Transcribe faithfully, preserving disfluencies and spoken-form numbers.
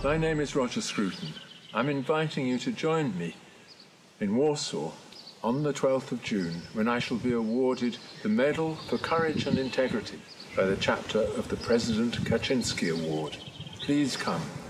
My name is Roger Scruton. I'm inviting you to join me in Warsaw on the twelfth of June, when I shall be awarded the Medal for Courage and Integrity by the chapter of the President Kaczynski Award. Please come.